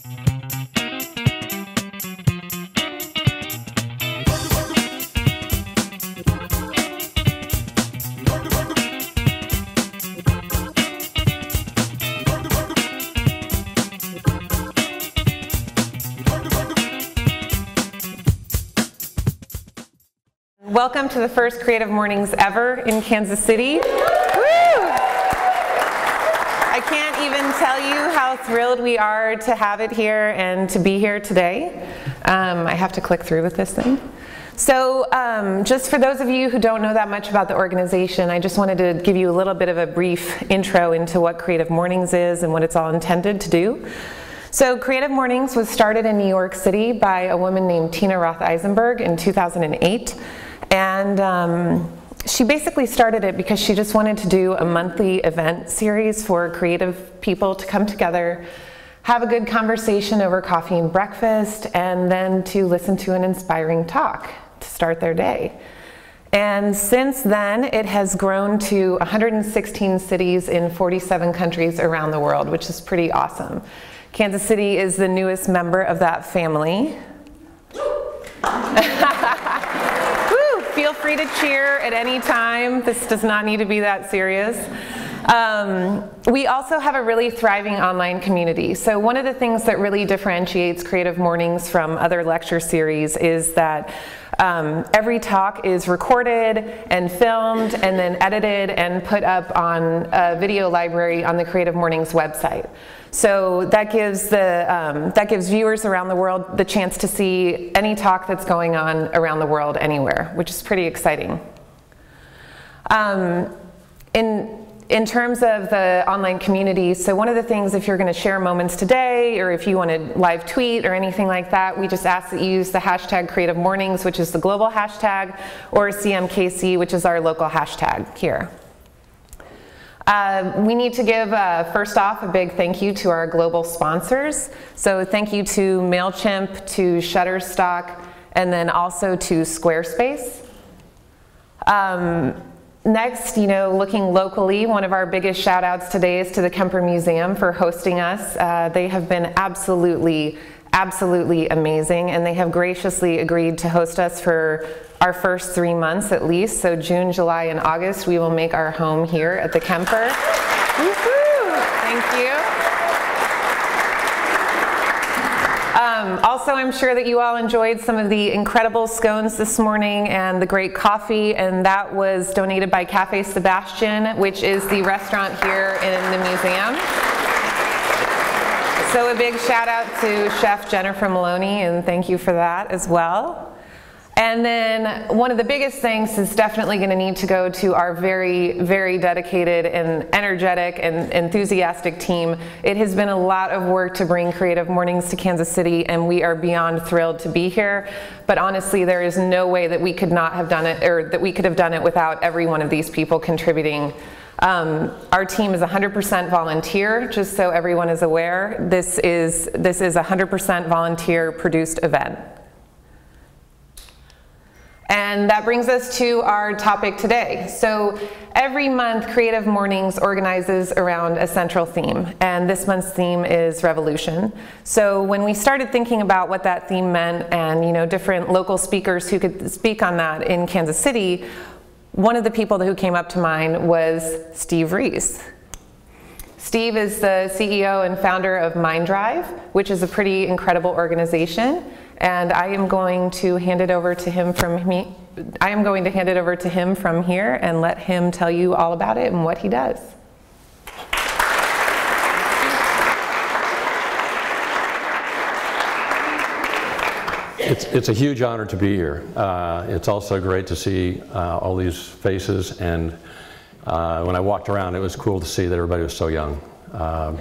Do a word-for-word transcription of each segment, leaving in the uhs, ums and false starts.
Welcome to the first Creative Mornings ever in Kansas City. Woo! I can't even tell you how thrilled we are to have it here and to be here today. Um, I have to click through with this thing. So um, just for those of you who don't know that much about the organization, I just wanted to give you a little bit of a brief intro into what Creative Mornings is and what it's all intended to do. So Creative Mornings was started in New York City by a woman named Tina Roth Eisenberg in two thousand eight. And um, she basically started it because she just wanted to do a monthly event series for creative people to come together, have a good conversation over coffee and breakfast, and then to listen to an inspiring talk to start their day. And since then, it has grown to one hundred sixteen cities in forty-seven countries around the world, which is pretty awesome. Kansas City is the newest member of that family. Feel free to cheer at any time. This does not need to be that serious. Um, we also have a really thriving online community. So one of the things that really differentiates Creative Mornings from other lecture series is that um, every talk is recorded and filmed and then edited and put up on a video library on the Creative Mornings website. So that gives, the, um, that gives viewers around the world the chance to see any talk that's going on around the world anywhere, which is pretty exciting. Um, in, in terms of the online community, so one of the things, if you're going to share moments today, or if you want to live tweet or anything like that, we just ask that you use the hashtag Creative Mornings, which is the global hashtag, or C M K C, which is our local hashtag here. Uh, we need to give, uh, first off, a big thank you to our global sponsors. So thank you to MailChimp, to Shutterstock, and then also to Squarespace. Um, next, you know, looking locally, one of our biggest shout outs today is to the Kemper Museum for hosting us. Uh, they have been absolutely, absolutely amazing, and they have graciously agreed to host us for our first three months at least. So June, July, and August, we will make our home here at the Kemper. Woo-hoo! Thank you. Um, also, I'm sure that you all enjoyed some of the incredible scones this morning and the great coffee, and that was donated by Cafe Sebastian, which is the restaurant here in the museum. So a big shout out to Chef Jennifer Maloney, and thank you for that as well. And then one of the biggest things is definitely going to need to go to our very, very dedicated and energetic and enthusiastic team. It has been a lot of work to bring Creative Mornings to Kansas City, and we are beyond thrilled to be here. But honestly, there is no way that we could not have done it, or that we could have done it without every one of these people contributing. Um, our team is one hundred percent volunteer, just so everyone is aware. This is, this is a one hundred percent volunteer produced event. And that brings us to our topic today. So every month, Creative Mornings organizes around a central theme, and this month's theme is revolution. So when we started thinking about what that theme meant, and you know, different local speakers who could speak on that in Kansas City, one of the people who came up to mind was Steve Rees. Steve is the C E O and founder of MindDrive, which is a pretty incredible organization. And I am going to hand it over to him from me. I am going to hand it over to him from here and let him tell you all about it and what he does. It's, it's a huge honor to be here. Uh, it's also great to see uh, all these faces, and uh, when I walked around, it was cool to see that everybody was so young. Uh,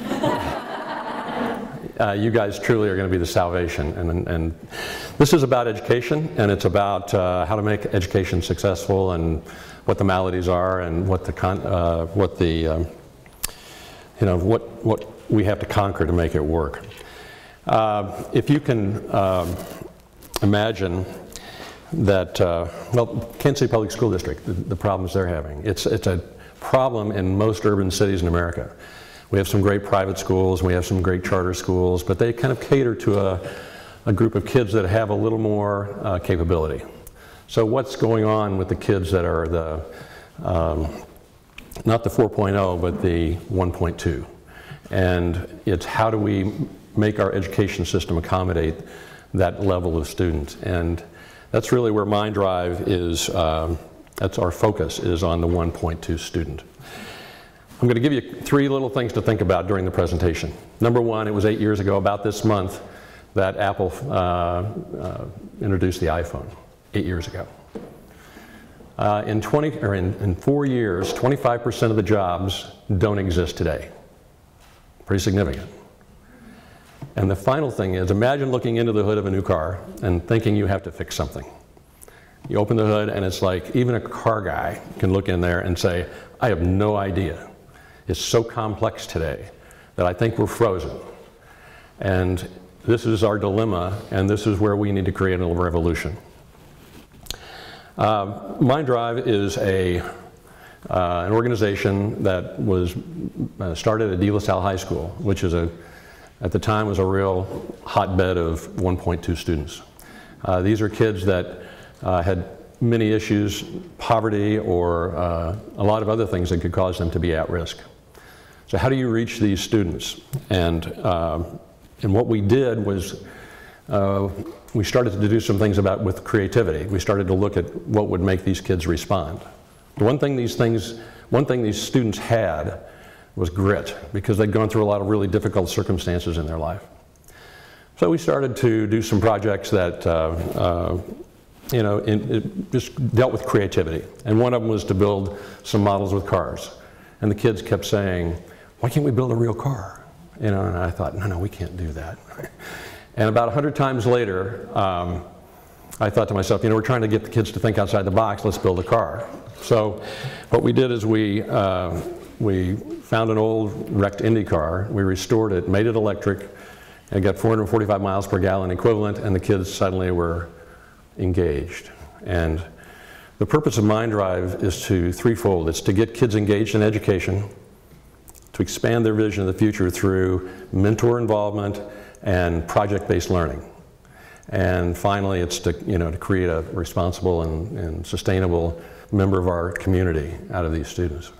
Uh, you guys truly are going to be the salvation, and, and this is about education, and it's about uh, how to make education successful, and what the maladies are, and what the con uh, what the um, you know what what we have to conquer to make it work. Uh, if you can um, imagine that, uh, well, Kansas City Public School District, the, the problems they're having, it's it's a problem in most urban cities in America. We have some great private schools, we have some great charter schools, but they kind of cater to a, a group of kids that have a little more uh, capability. So what's going on with the kids that are the, um, not the four point oh, but the one point two? And it's how do we make our education system accommodate that level of students? And that's really where my drive is, um, that's our focus, is on the one point two student. I'm going to give you three little things to think about during the presentation. Number one, it was eight years ago, about this month, that Apple uh, uh, introduced the iPhone, eight years ago. Uh, in, twenty, or in, in four years, twenty-five percent of the jobs don't exist today. Pretty significant. And the final thing is, imagine looking into the hood of a new car and thinking you have to fix something. You open the hood and it's like even a car guy can look in there and say, I have no idea. It's so complex today that I think we're frozen. And this is our dilemma, and this is where we need to create a revolution. Uh, MindDrive is a, uh, an organization that was uh, started at De La Salle High School, which is a, at the time was a real hotbed of one point two students. Uh, these are kids that uh, had many issues, poverty, or uh, a lot of other things that could cause them to be at risk. So how do you reach these students? And, uh, and what we did was uh, we started to do some things about with creativity. We started to look at what would make these kids respond. The one thing these things, one thing these students had was grit, because they'd gone through a lot of really difficult circumstances in their life. So we started to do some projects that uh, uh, you know, in, it just dealt with creativity. And one of them was to build some models with cars. And the kids kept saying, why can't we build a real car? You know, and I thought, no, no, we can't do that. And about a hundred times later, um, I thought to myself, you know, we're trying to get the kids to think outside the box, let's build a car. So what we did is we, uh, we found an old wrecked Indy car, we restored it, made it electric, and got four hundred forty-five miles per gallon equivalent, and the kids suddenly were engaged. And the purpose of MindDrive is to threefold. It's to get kids engaged in education, to expand their vision of the future through mentor involvement and project-based learning. And finally, it's to, you know, to create a responsible and, and sustainable member of our community out of these students.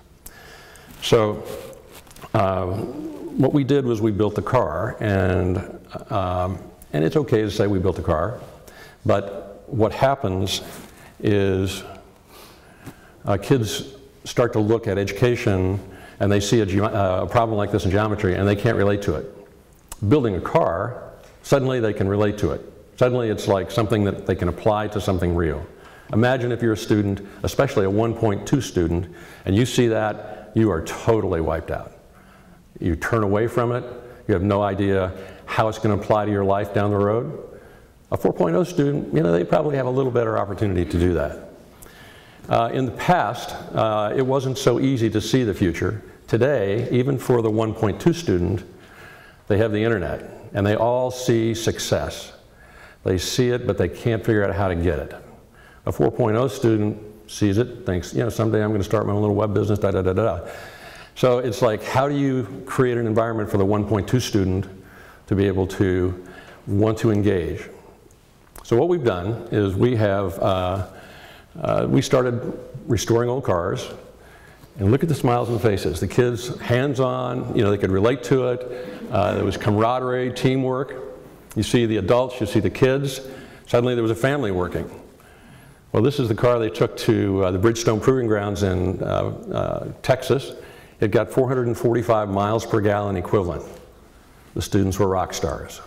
So uh, what we did was we built the car, and, um, and it's okay to say we built a car, but what happens is uh, kids start to look at education and they see a, uh, a problem like this in geometry and they can't relate to it. Building a car, suddenly they can relate to it. Suddenly it's like something that they can apply to something real. Imagine if you're a student, especially a one point two student, and you see that, you are totally wiped out. You turn away from it, you have no idea how it's going to apply to your life down the road. A four point oh student, you know, they probably have a little better opportunity to do that. Uh, in the past, uh, it wasn't so easy to see the future. Today, even for the one point two student, they have the internet, and they all see success. They see it, but they can't figure out how to get it. A four point oh student sees it, thinks, you know, someday I'm going to start my own little web business, da da da da. So it's like, how do you create an environment for the one point two student to be able to want to engage? So what we've done is we have, uh, uh, we started restoring old cars, and look at the smiles on the faces. The kids, hands-on, you know, they could relate to it. Uh, there was camaraderie, teamwork. You see the adults, you see the kids. Suddenly there was a family working. Well, this is the car they took to uh, the Bridgestone Proving Grounds in uh, uh, Texas. It got four hundred forty-five miles per gallon equivalent. The students were rock stars.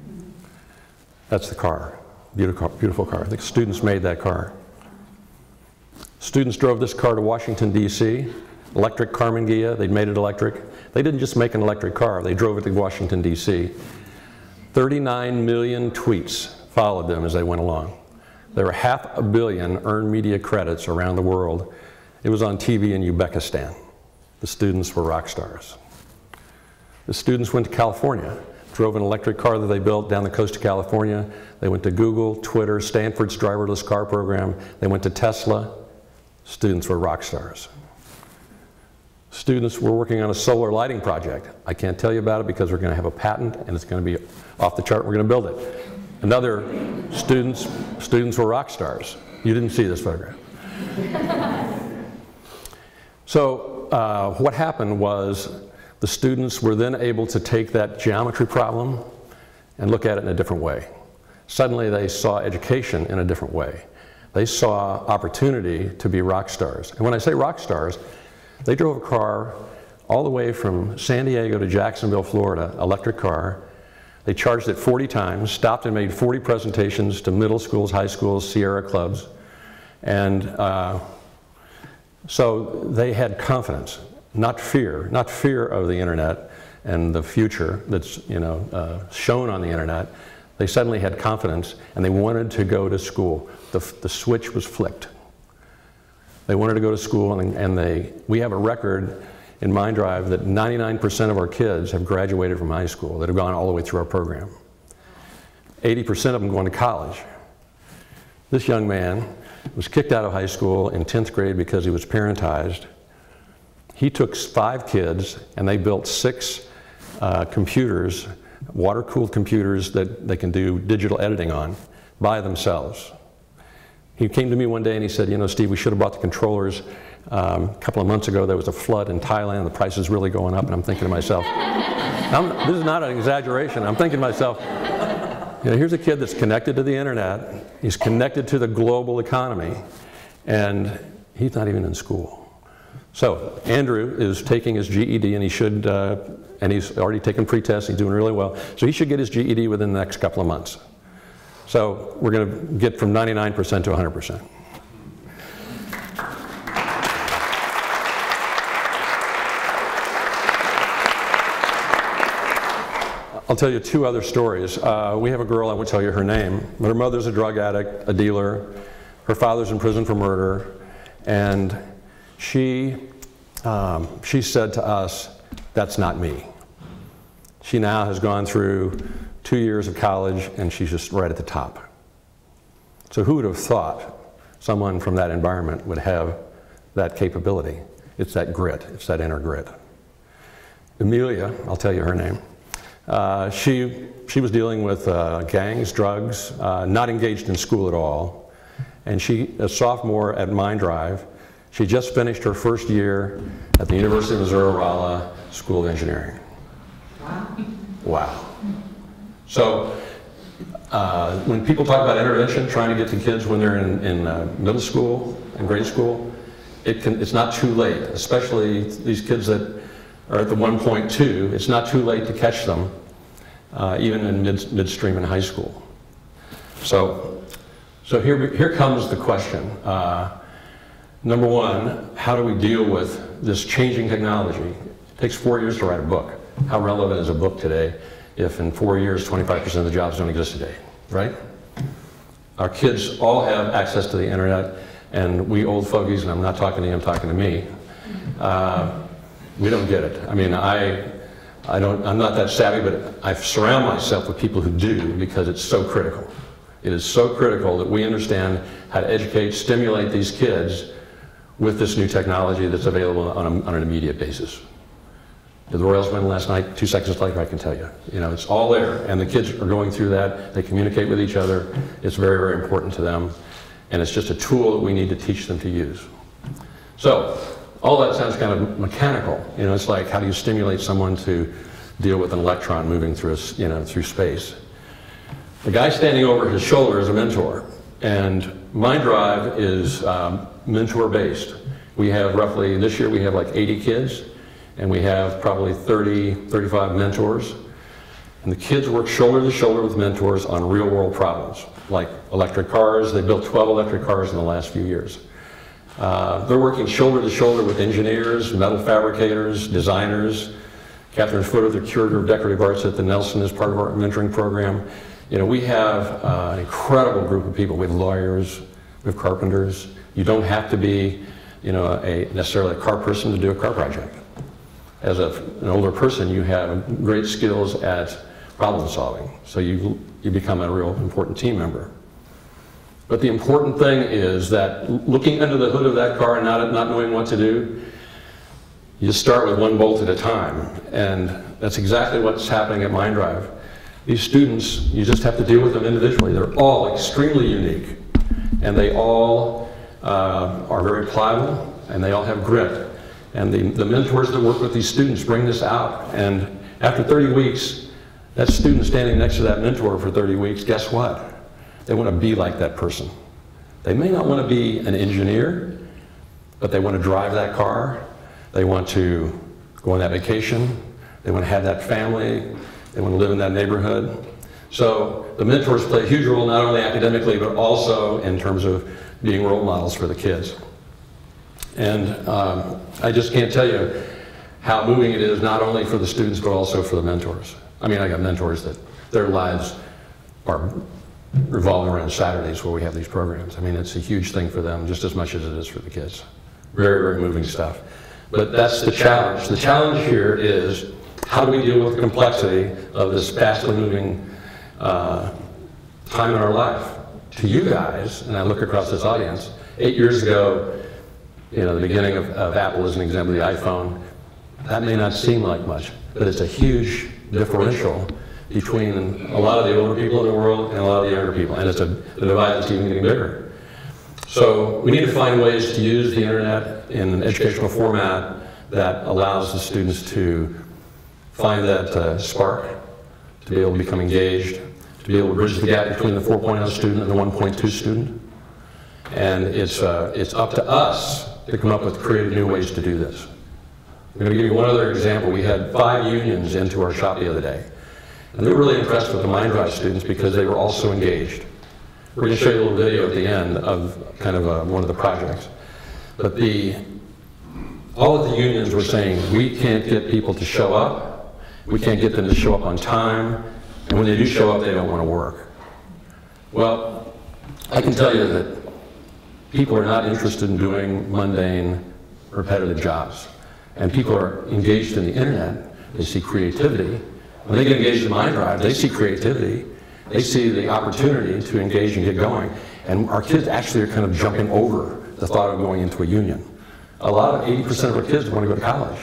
That's the car. Beautiful, beautiful car. The students made that car. Students drove this car to Washington, D C, electric Carmen Ghia. They'd made it electric. They didn't just make an electric car, they drove it to Washington, D C. thirty-nine million tweets followed them as they went along. There were half a billion earned media credits around the world. It was on T V in Uzbekistan. The students were rock stars. The students went to California, drove an electric car that they built down the coast of California. They went to Google, Twitter, Stanford's driverless car program. They went to Tesla. Students were rock stars. Students were working on a solar lighting project. I can't tell you about it because we're going to have a patent and it's going to be off the chart. We're going to build it. Another, students, students were rock stars. You didn't see this photograph. So uh, what happened was the students were then able to take that geometry problem and look at it in a different way. Suddenly they saw education in a different way. They saw opportunity to be rock stars. And when I say rock stars, they drove a car all the way from San Diego to Jacksonville, Florida, electric car. They charged it forty times, stopped and made forty presentations to middle schools, high schools, Sierra clubs. And uh, so they had confidence, not fear, not fear of the internet and the future that's, you know, uh, shown on the internet. They suddenly had confidence and they wanted to go to school. The, the switch was flicked. They wanted to go to school, and, and they, we have a record in MindDrive that ninety-nine percent of our kids have graduated from high school, that have gone all the way through our program. eighty percent of them going to college. This young man was kicked out of high school in tenth grade because he was parentized. He took five kids and they built six uh, computers, water-cooled computers that they can do digital editing on by themselves. He came to me one day and he said, you know, Steve, we should have bought the controllers. Um, a couple of months ago, there was a flood in Thailand. The price is really going up. And I'm thinking to myself, I'm, this is not an exaggeration. I'm thinking to myself, you know, here's a kid that's connected to the internet. He's connected to the global economy. And he's not even in school. So Andrew is taking his G E D, and he should, uh, and he's already taken pre-test. He's doing really well. So he should get his G E D within the next couple of months. So we're going to get from ninety-nine percent to one hundred percent. I'll tell you two other stories. Uh, we have a girl, I won't tell you her name, but her mother's a drug addict, a dealer. Her father's in prison for murder. And she, um, she said to us, that's not me. She now has gone through two years of college, and she's just right at the top. So who would have thought someone from that environment would have that capability? It's that grit, it's that inner grit. Amelia, I'll tell you her name, uh, she, she was dealing with uh, gangs, drugs, uh, not engaged in school at all, and she, a sophomore at MindDrive, she just finished her first year at the University of Missouri-Rolla School of Engineering. Wow. Wow. So uh, when people talk about intervention, trying to get to kids when they're in, in uh, middle school and grade school, it can, it's not too late, especially these kids that are at the one point two. It's not too late to catch them, uh, even in mid, midstream in high school. So, so here, here comes the question. Uh, number one, how do we deal with this changing technology? It takes four years to write a book. How relevant is a book today if in four years twenty-five percent of the jobs don't exist today, right? Our kids all have access to the internet, and we old fogies, and I'm not talking to you, I'm talking to me, uh, we don't get it. I mean, I, I don't, I'm not that savvy, but I surround myself with people who do, because it's so critical. It is so critical that we understand how to educate, stimulate these kids with this new technology that's available on, a, on an immediate basis. Did the Royals win last night? Two seconds later, I can tell you. You know, it's all there, and the kids are going through that. They communicate with each other. It's very, very important to them, and it's just a tool that we need to teach them to use. So, all that sounds kind of mechanical. You know, it's like, how do you stimulate someone to deal with an electron moving through, a, you know, through space? The guy standing over his shoulder is a mentor, and MindDrive is um, mentor-based. We have roughly, this year we have like eighty kids, and we have probably thirty, thirty-five mentors. And the kids work shoulder to shoulder with mentors on real world problems, like electric cars. They built twelve electric cars in the last few years. Uh, they're working shoulder to shoulder with engineers, metal fabricators, designers. Catherine Footer, the curator of decorative arts at the Nelson, is part of our mentoring program. You know, we have uh, an incredible group of people. We have lawyers, we have carpenters. You don't have to be, you know, a, necessarily a car person to do a car project. As a, an older person, you have great skills at problem solving, so you, you become a real important team member. But the important thing is that looking under the hood of that car and not, not knowing what to do, You just start with one bolt at a time, and that's exactly what's happening at MindDrive. These students, you just have to deal with them individually. They're all extremely unique, and they all uh, are very pliable, and they all have grit. And the, the mentors that work with these students bring this out, and after thirty weeks, that student standing next to that mentor for thirty weeks, guess what? They want to be like that person. They may not want to be an engineer, but they want to drive that car. They want to go on that vacation. They want to have that family. They want to live in that neighborhood. So the mentors play a huge role, not only academically, but also in terms of being role models for the kids. And um, I just can't tell you how moving it is, not only for the students, but also for the mentors. I mean, I got mentors that their lives are revolving around Saturdays where we have these programs. I mean, it's a huge thing for them, just as much as it is for the kids. Very, very moving stuff. But that's the challenge. The challenge here is, how do we deal with the complexity of this fastly moving uh, time in our life? To you guys, and I look across this audience, eight years ago, you know, the beginning of, of Apple as an example, the iPhone, that may not seem like much, but it's a huge differential between a lot of the older people in the world and a lot of the younger people, and it's a, the divide that's even getting bigger. So we need to find ways to use the internet in an educational format that allows the students to find that uh, spark, to be able to become engaged, to be able to bridge the gap between the four point oh student and the one point two student. And it's, uh, it's up to us to come up with creative new ways to do this. I'm going to give you one other example. We had five unions into our shop the other day. And they were really impressed with the MindDrive students because they were also engaged. We're going to show you a little video at the end of kind of uh, one of the projects. But the, all of the unions were saying, we can't get people to show up. We can't get them to show up on time. And when they do show up, they don't want to work. Well, I can tell you that people are not interested in doing mundane, repetitive jobs. And people are engaged in the internet. They see creativity. When they get engaged in MindDrive, they see creativity. They see the opportunity to engage and get going. And our kids actually are kind of jumping over the thought of going into a union. A lot of eighty percent of our kids want to go to college.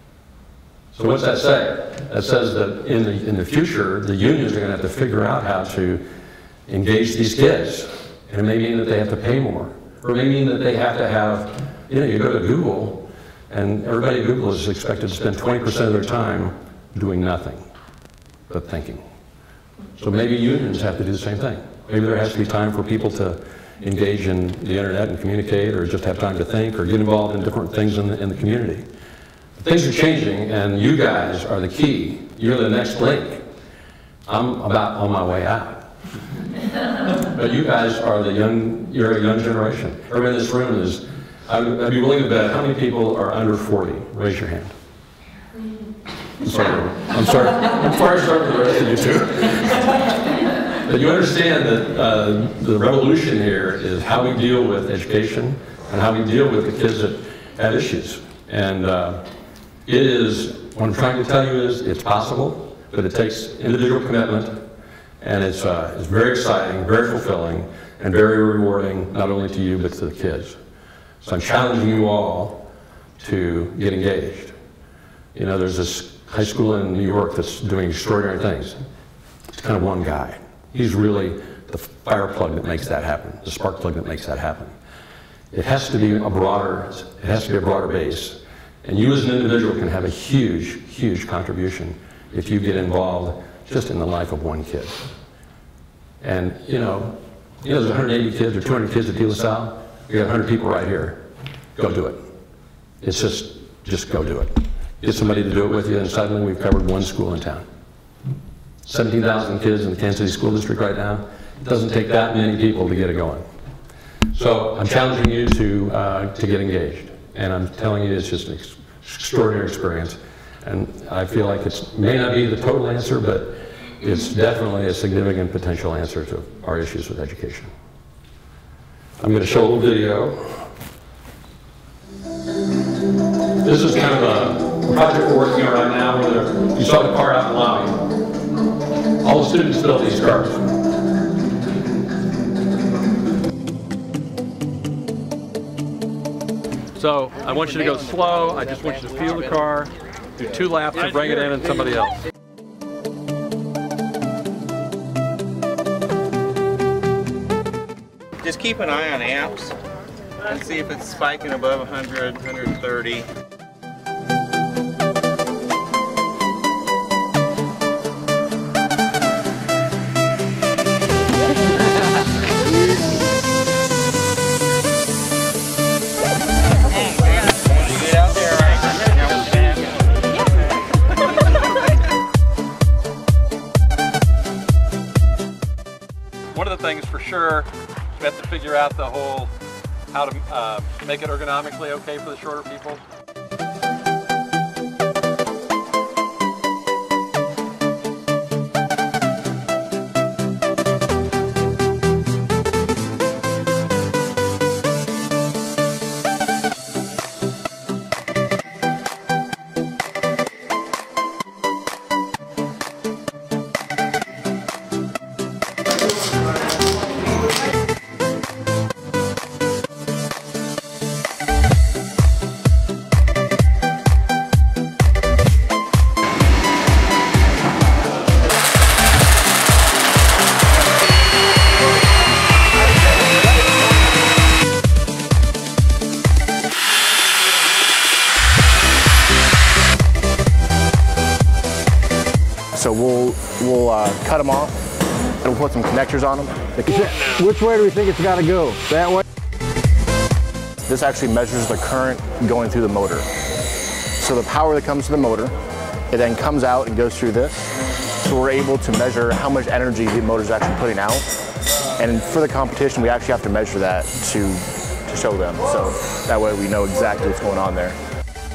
So what's that say? That says that in the, in the future, the unions are going to have to figure out how to engage these kids. And it may mean that they have to pay more. Or it may mean that they have to have, you know, you go to Google, and everybody at Google is expected to spend twenty percent of their time doing nothing but thinking. So maybe unions have to do the same thing. Maybe there has to be time for people to engage in the internet and communicate, or just have time to think, or get involved in different things in the, in the community. Things are changing, and you guys are the key. You're the next link. I'm about on my way out. But you guys are the young, you're a young generation. Everybody in this room is, I would, I'd be willing to bet, how many people are under forty? Raise your hand. I'm sorry, I'm sorry, I'm sorry to start with the rest of you too. But you understand that uh, the revolution here is how we deal with education and how we deal with the kids that have issues. And uh, it is, what I'm trying to tell you is, it's possible, but it takes individual commitment, and it's, uh, it's very exciting, very fulfilling, and very rewarding, not only to you, but to the kids. So I'm challenging you all to get engaged. You know, there's this high school in New York that's doing extraordinary things. It's kind of one guy. He's really the fire plug that makes that happen, the spark plug that makes that happen. It has to be a broader, it has to be a broader base. And you as an individual can have a huge, huge contribution if you get involved just in the life of one kid. And you know, you know, there's one hundred eighty kids or two hundred kids at De La Salle. We got one hundred people right here. Go do it. It's just, just go do it. Get somebody to do it with you, and suddenly we've covered one school in town. seventeen thousand kids in the Kansas City School District right now. It doesn't take that many people to get it going. So I'm challenging you to, uh, to get engaged. And I'm telling you, it's just an ex extraordinary experience. And I feel like it may not be the total answer, but it's definitely a significant potential answer to our issues with education. I'm going to show a little video. This is kind of a project we're working on right now, where you saw the car out in the lobby. All the students built these cars. So I want you to go slow. I just want you to feel the car, do two laps and bring it in and somebody else. Just keep an eye on amps and see if it's spiking above one hundred, one hundred thirty. One of the things for sure, we have to figure out the whole, how to uh, make it ergonomically okay for the shorter people. So we'll, we'll uh, cut them off and we'll put some connectors on them. Which way do we think it's got to go? That way? This actually measures the current going through the motor. So the power that comes to the motor, it then comes out and goes through this. So we're able to measure how much energy the motor is actually putting out. And for the competition, we actually have to measure that to, to show them. So that way we know exactly what's going on there.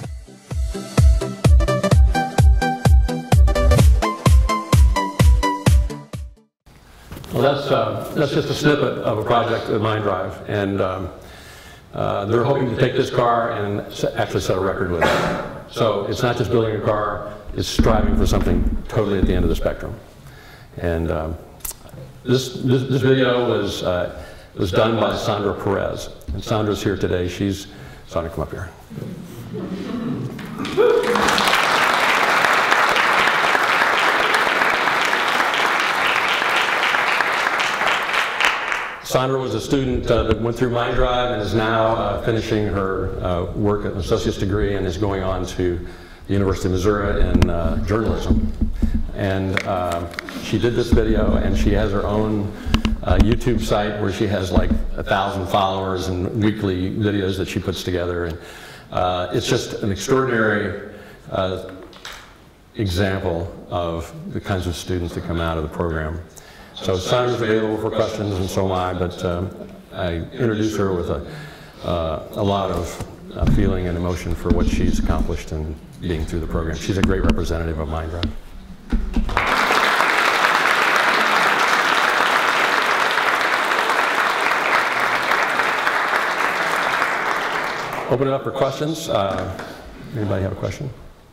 Well, that's, uh, that's just a snippet of a project at MindDrive, and um, uh, they're hoping to take this car and actually set a record with it. So it's not just building a car, it's striving for something totally at the end of the spectrum. And um, this, this, this video was, uh, was done by Sandra Perez, and Sandra's here today. She's, Sandra, come up here. Sandra was a student uh, that went through MindDrive and is now uh, finishing her uh, work at an associate's degree and is going on to the University of Missouri in uh, journalism. And uh, she did this video, and she has her own uh, YouTube site where she has like a thousand followers and weekly videos that she puts together. And uh, it's just an extraordinary uh, example of the kinds of students that come out of the program. So Sandra's available for questions, and so am I, but um, I introduced her with a, uh, a lot of uh, feeling and emotion for what she's accomplished in being through the program. She's a great representative of MindDrive. Open it up for questions. Uh, anybody have a question?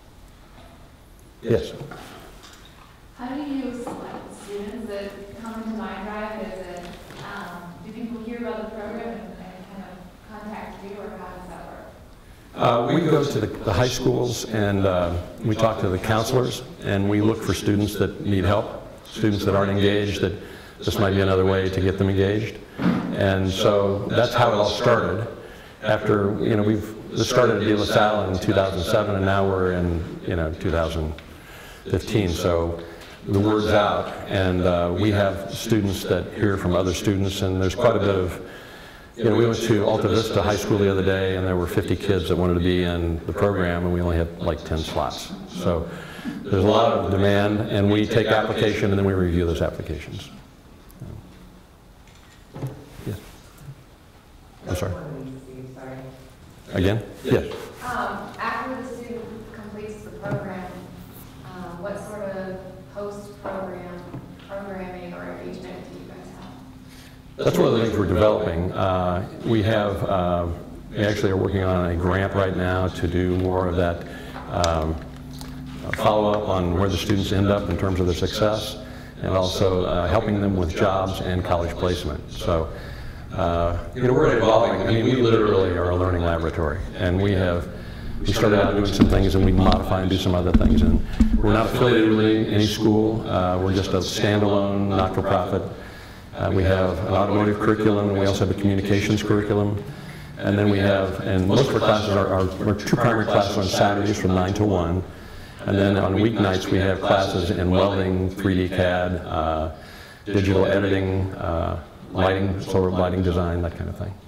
Yes. How do you select students that come into MindDrive? Is it, um, do people hear about the program and, and kind of contact you, or how does that work? Uh, we go to the, the high schools, and uh, we talk to the counselors, and we look for students that need help, students that aren't engaged, that this might be another way to get them engaged. And so that's how it all started. After, you know, we've this started at De La Salle in two thousand seven, and now we're in, you know, two thousand fifteen. So the word's out, and uh, we have students that hear from other students, and there's quite a bit of, you know, we went to Alta Vista High School the other day, and there were fifty kids that wanted to be in the program, and we only had like ten slots. So there's a lot of demand, and we take application, and then we review those applications. Yes. I'm sorry. Again? Yes. Um, after the student completes the program, um, what sort of post-program programming or engagement do you guys have? That's one of the things we're developing. Uh, we have, uh, we actually are working on a grant right now to do more of that um, follow-up on where the students end up in terms of their success, and also uh, helping them with jobs and college placement. So Uh, you know, we're evolving. I mean, we literally are a learning laboratory, and we have, we started out doing some things and we modify and do some other things, and we're not affiliated with any, any school. Uh, we're just a standalone, not-for-profit. Uh, we have an automotive curriculum, and we also have a communications curriculum. And then we have, and most of our classes are, are, are two primary classes on Saturdays from nine to one. And then on weeknights we have classes in welding, three D C A D, uh, digital editing, uh, lighting, solar lighting design, that kind of thing.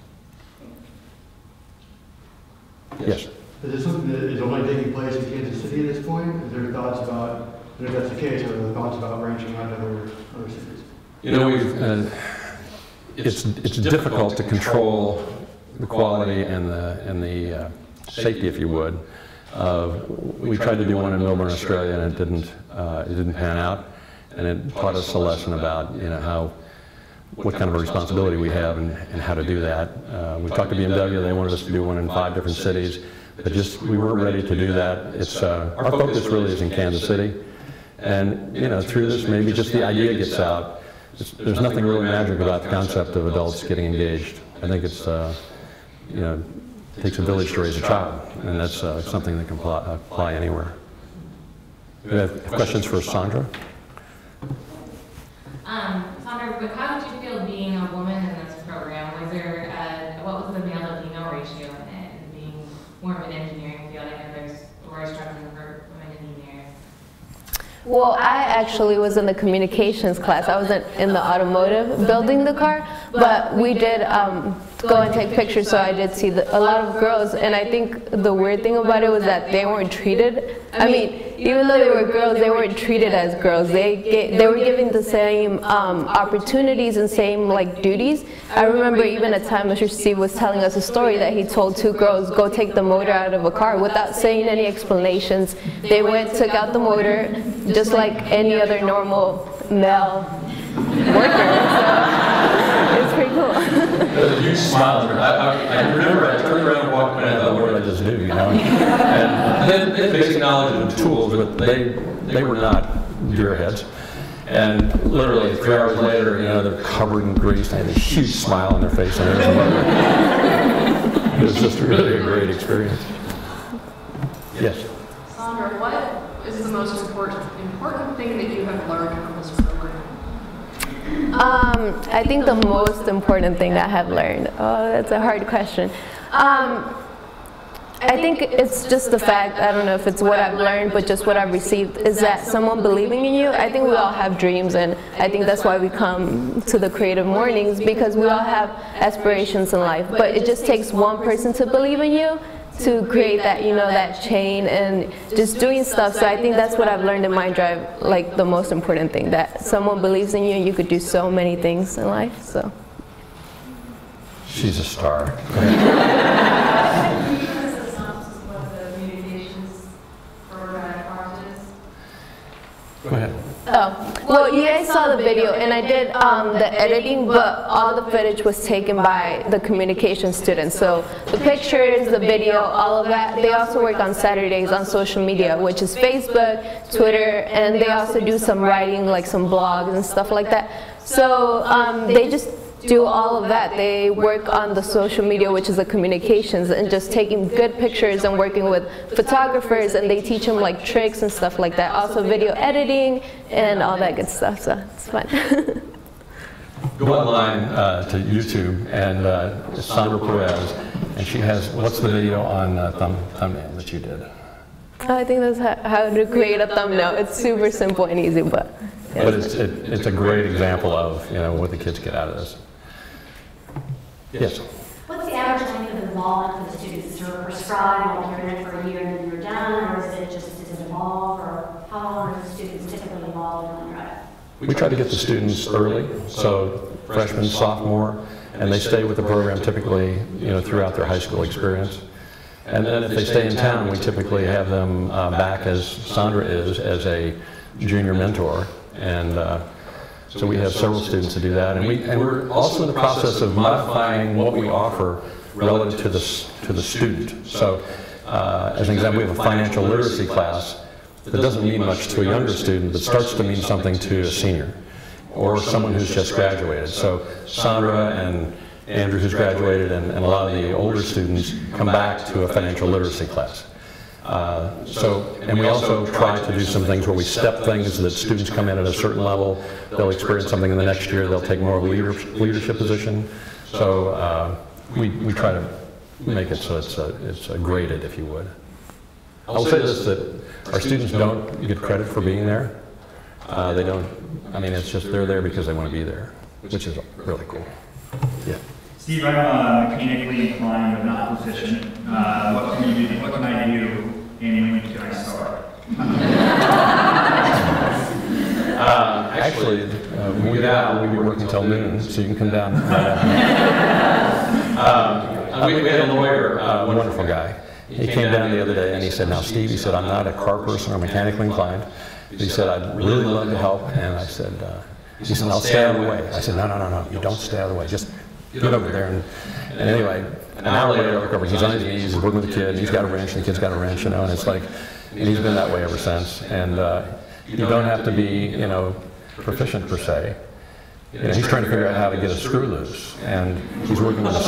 Yes? Is this something that is only taking place in Kansas City at this point? Is there thoughts about, and if that's the case, are there thoughts about branching out to other, other cities? You know, we've, uh, it's, it's difficult to control the quality and the, and the uh, safety, if you would. Uh, we tried to do one in Melbourne, Australia, and it didn't, uh, it didn't pan out. And it taught us a lesson about, you know, how, what kind of a responsibility we have and, and how to do that. Uh, we talked to B M W, they wanted us to do one in five different cities, but just, we weren't ready to do that. It's, uh, our focus really is in Kansas City. And, you know, through this, maybe just the idea gets out. It's, there's nothing really magic about the concept of adults getting engaged. I think it's, uh, you know, it takes a village to raise a child, and that's uh, something that can apply, apply anywhere. We have questions for Sandra? Um, Sandra, how did you feel being a woman in this program? Was there, a, what was the male to female ratio in it, and being more of an engineering field? I know there's, we're struggling for women engineers. Well, I actually was in the communications class. I wasn't in the automotive building the car, but we did um, go and take pictures, so I did see the, a lot of girls, and I think the weird thing about it was that they weren't treated, I mean, even though they were girls, they weren't treated as girls. They get, they were given the same um, opportunities and same like duties. I remember even a time Mister Steve was telling us a story that he told two girls, go take the motor out of a car without saying any explanations. They went, took out the motor, just like any other normal male worker. So it's pretty cool. There's a huge smile. I, I, I remember I turned around and walked away and I thought, what did I just do, you know? And they had, they had basic knowledge of tools, but they, they were not deer heads. And literally three hours later, you know, they're covered in grease. They had a huge smile on their face. And it was just really a great experience. Yes? Sandra, what is the most important, important thing that you have learned from this program? Um, I think the most important thing that I have learned, oh, that's a hard question. Um, I think it's just the fact, I don't know if it's what I've learned, but just what I've received, is that someone believing in you. I think we all have dreams, and I think that's why we come to the Creative Mornings, because we all have aspirations in life, but it just takes one person to believe in you to create that, you know, that chain and just doing stuff. So I think that's what I've learned in my drive, like the most important thing, that someone believes in you and you could do so many things in life, so. She's a star. Go ahead. Oh, well, you guys saw the video, and I did um, the editing, but all the footage was taken by the communication students. So the pictures, the video, all of that. They also work on Saturdays on social media, which is Facebook, Twitter, and they also do some writing, like some blogs and stuff like that. So um, they just do all of that. They work on the social media, which is the communications, and just taking good pictures and working with photographers, and they teach them like tricks and stuff like that. Also video editing and all that good stuff, so it's fun. Go online uh, to YouTube, and uh, Sandra Perez, and she has, what's the video on uh, thumb, thumbnail that you did? I think that's how, how to create a thumbnail. It's super simple and easy, but. Yeah. But it's, it, it's a great example of, you know, what the kids get out of this. Yes. What's the average length of involvement for the students? Is there a prescribed, like you're in it for a year and then you're done, or is it just, does it evolve, or how long are the students typically involved in undergrad? We try to get the students early, so freshman, sophomore, and they stay with the program typically, you know, throughout their high school experience. And then if they stay in town, we typically have them uh, back, as Sandra is, as a junior mentor. And uh, so we have several students to do that, and we and we're also in the process of modifying what we offer relative to the to the student. So, uh, as an example, we have a financial literacy class that doesn't mean much to a younger student, but starts to mean something to a senior or someone who's just graduated. So, Sandra and Andrew, who's graduated, and, and a lot of the older students come back to a financial literacy class. Uh, so, and we also try to do some things where we step things that students come in at a certain level, they'll experience something in the next year, they'll take more of a leader, leadership position. So uh, we, we try to make it so it's, a, it's a graded, if you would. I will say this, that our students don't get credit for being there. Uh, they don't, I mean, it's just they're there because they want to be there, which is really cool. Yeah. Steve, I'm uh, mechanically inclined but not proficient. Uh, what can you do? What can I do, and when can I start? uh, actually, uh, when we get out, we'll be working until noon, so you can come down. um, we, we had a lawyer, uh, a wonderful guy. He came down the other day and he said, "Now, Steve," he said, "I'm not a car person or mechanically inclined." He said, "I'd really love to help." And I said, uh, he said, "I'll stay out of the way." I said, "No, no, no, no, you don't stay out of the way. Just get over there." And, and anyway, an hour later, I look over, he's on his knees, he's working with the kid, and he's got a wrench, and the kid's got a wrench, you know, and it's like, and he's been that way ever since. And uh, you don't have to be, you know, proficient per se. You know, he's trying to figure out how to get a screw loose, and he's working with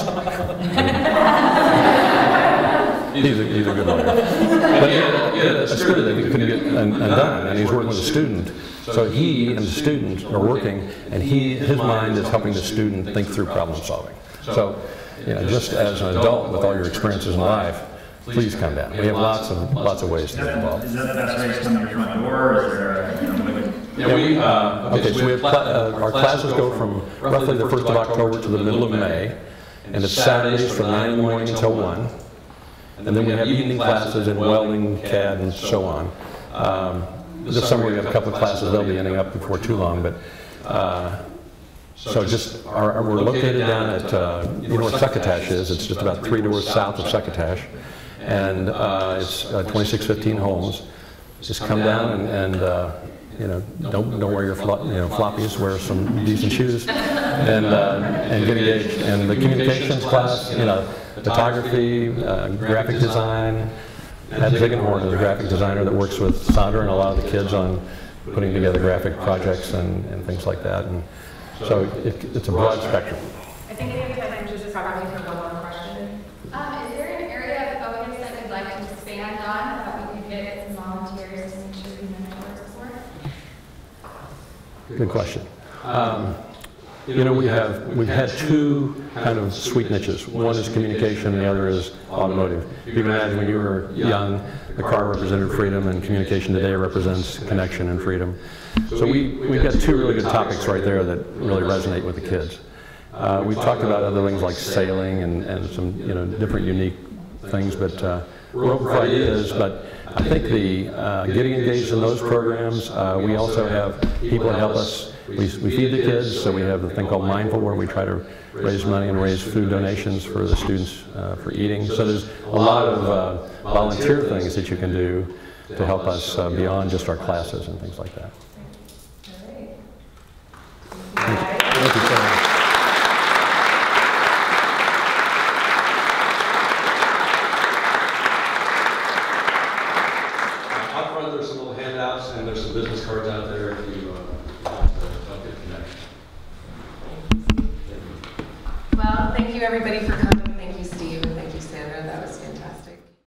a, he's a, he's a good lawyer. But he had, he had a screw that he couldn't get undone, and he's working with a student. So he and the student are working, and he, his mind is helping the student think through problem solving. So, you know, just as an adult with all your experiences in life, please come down. We have lots of lots of ways to get involved. Is that the best way to come to your front door, or is there a, you know, yeah, we, uh, okay, so we have, uh, our classes go from roughly the first of October to the middle of May, and it's Saturdays from nine in the morning until one. And then we have evening classes in welding, C A D, and so on. Um, this summer we have a couple of classes, they'll be ending up before too long, but uh, so just, our, our, we're located down at, uh, you know where Succotash is, it's just about three doors south of Succotash, and uh, it's uh, twenty-six fifteen Holmes. Just come down and, and uh, you know, don't don't wear your flo you know floppies, wear some decent shoes, and uh, and get engaged. And the communications class, you know, photography, uh, graphic design. Ed Ziegenhorn is a graphic designer that works with Sandra and a lot of the kids on putting together graphic projects and, and things like that. And so it, it's a broad spectrum. I think maybe time just probably for one more question. Um, is there an area of focus that you'd like to expand on that we could get some volunteers to make sure we mentor for? Good question. Um, you know, we have we've had two kind of sweet niches. One is communication, and the other is automotive. You can imagine when you were young, the car represented freedom, and communication today represents connection and freedom. So we we've got two really good topics right there that really resonate with the kids. Uh, we've talked about other things like sailing and, and some you know different unique things, but uh, we're open for ideas. But I think the uh, getting engaged in those programs. Uh, we also have people that help us. We, we feed the kids, so we have a thing called Mindful, where we try to raise money and raise food donations for the students uh, for eating. So there's a lot of uh, volunteer things that you can do to help us uh, beyond just our classes and things like that. Thank you. Thank you so much. Up front, there's some little handouts, and there's some business cards out there if you uh, want to help get connected. Well, thank you everybody for coming.